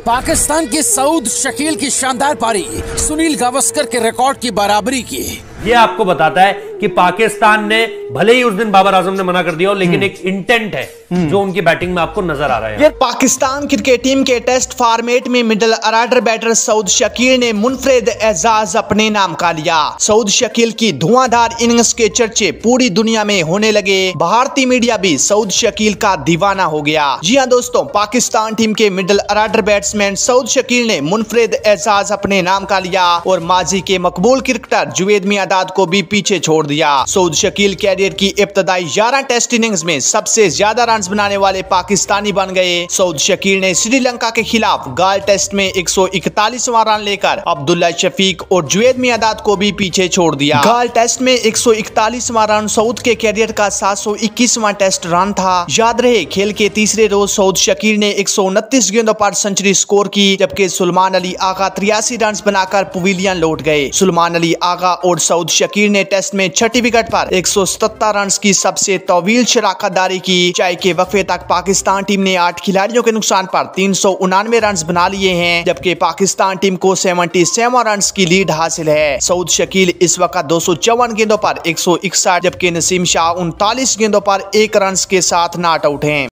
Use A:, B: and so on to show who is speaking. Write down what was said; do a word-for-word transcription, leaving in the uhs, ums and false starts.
A: पाकिस्तान की सऊद शकील की शानदार पारी सुनील गावस्कर के रिकॉर्ड की बराबरी की।
B: ये आपको बताता है कि पाकिस्तान ने भले ही उस दिन बाबर आजम ने मना कर दिया हो, लेकिन एक इंटेंट है जो उनकी बैटिंग में आपको नजर आ रहा है।
C: यार पाकिस्तान क्रिकेट टीम के टेस्ट फॉर्मेट में middle order batter Saud Shakeel ने मुनफरिद एजाज अपने नाम का लिया। सऊद शकील की धुआंधार इनिंग्स के चर्चे पूरी दुनिया में होने लगे। भारतीय मीडिया भी सऊद शकील का दीवाना हो गया। जी हाँ दोस्तों, पाकिस्तान टीम के middle order batsman Saud Shakeel ने मुनफरिद एजाज अपने नाम का लिया और माजी के मकबूल क्रिकेटर जुवेद मियांदाद को भी पीछे छोड़ दिया। सऊद शकील कैरियर की इब्तदाई ग्यारह टेस्ट इनिंग्स में सबसे ज्यादा रन बनाने वाले पाकिस्तानी बन गए। सऊद शकील ने श्रीलंका के खिलाफ गाल टेस्ट में एक सौ इकतालीसवां रन लेकर अब्दुल्ला शफीक और जुवेद मियांदाद को भी पीछे छोड़ दिया। गाल टेस्ट में एक सौ इकतालीसवां रन सऊद के कैरियर का सात सौ इक्कीसवां टेस्ट रन था। याद रहे, खेल के तीसरे रोज सऊद शकील ने एक सौ उनतीस गेंदों पर सेंचुरी स्कोर की, जबकि सुलेमान अली आगा तिरासी रन बनाकर पवेलियन लौट गए। सुलेमान अली आगा और सऊद शकील ने टेस्ट में छठी विकेट पर एक सौ सत्तर रन की सबसे तवील शराकतदारी की। चाय के वक्फे तक पाकिस्तान टीम ने आठ खिलाड़ियों के नुकसान पर तीन सौ उनानवे रन बना लिए हैं, जबकि पाकिस्तान टीम को सतहत्तर रन की लीड हासिल है। सऊद शकील इस वक्त दो सौ चौवन गेंदों पर एक सौ इकसठ, जबकि नसीम शाह उनतालीस गेंदों पर एक रन के साथ नॉट आउट हैं।